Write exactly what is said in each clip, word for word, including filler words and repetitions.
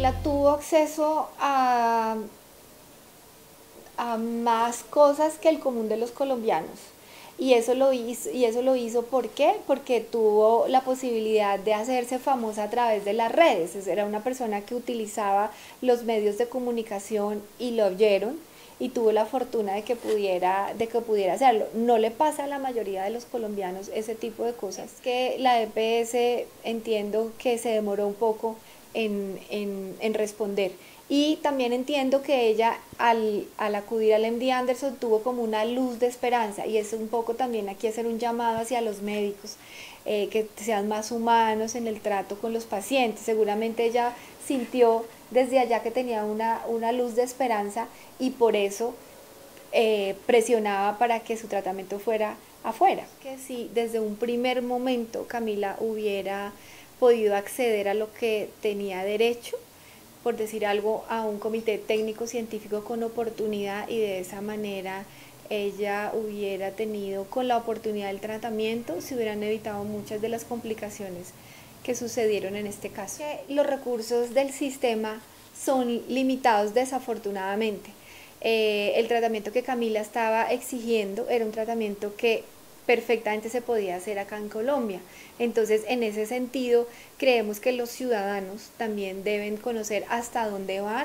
Camila tuvo acceso a, a más cosas que el común de los colombianos. Y eso lo hizo, y eso lo hizo ¿por qué? Porque tuvo la posibilidad de hacerse famosa a través de las redes. Era una persona que utilizaba los medios de comunicación y lo oyeron y tuvo la fortuna de que pudiera, de que pudiera hacerlo. No le pasa a la mayoría de los colombianos ese tipo de cosas. Que la E P S entiendo que se demoró un poco en, en, en responder. Y también entiendo que ella al, al acudir al M D Anderson tuvo como una luz de esperanza, y es un poco también aquí hacer un llamado hacia los médicos, eh, que sean más humanos en el trato con los pacientes. Seguramente ella sintió desde allá que tenía una, una luz de esperanza y por eso eh, presionaba para que su tratamiento fuera afuera. Que si desde un primer momento Camila hubiera podido acceder a lo que tenía derecho, por decir algo, a un comité técnico científico con oportunidad, y de esa manera ella hubiera tenido con la oportunidad del tratamiento, se hubieran evitado muchas de las complicaciones que sucedieron en este caso. Los recursos del sistema son limitados desafortunadamente. Eh, el tratamiento que Camila estaba exigiendo era un tratamiento que perfectamente se podía hacer acá en Colombia. Entonces, en ese sentido, creemos que los ciudadanos también deben conocer hasta dónde van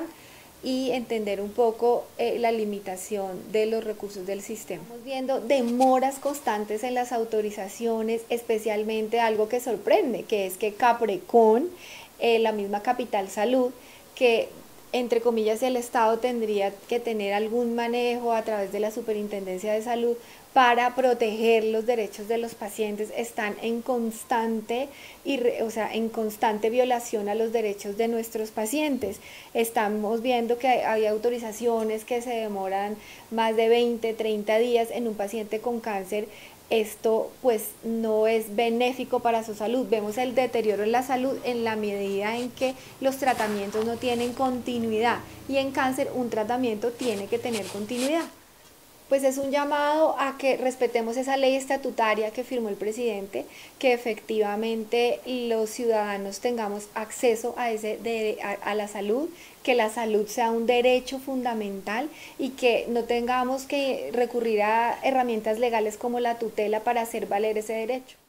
y entender un poco eh, la limitación de los recursos del sistema. Estamos viendo demoras constantes en las autorizaciones, especialmente algo que sorprende, que es que Caprecon, eh, la misma Capital Salud, que entre comillas el Estado tendría que tener algún manejo a través de la Superintendencia de Salud para proteger los derechos de los pacientes, están en constante, o sea, en constante violación a los derechos de nuestros pacientes. Estamos viendo que hay, hay autorizaciones que se demoran más de veinte, treinta días en un paciente con cáncer. Esto pues no es benéfico para su salud. Vemos el deterioro en la salud en la medida en que los tratamientos no tienen continuidad, y en cáncer un tratamiento tiene que tener continuidad. Pues es un llamado a que respetemos esa ley estatutaria que firmó el presidente, que efectivamente los ciudadanos tengamos acceso a, ese de, a, a la salud, que la salud sea un derecho fundamental y que no tengamos que recurrir a herramientas legales como la tutela para hacer valer ese derecho.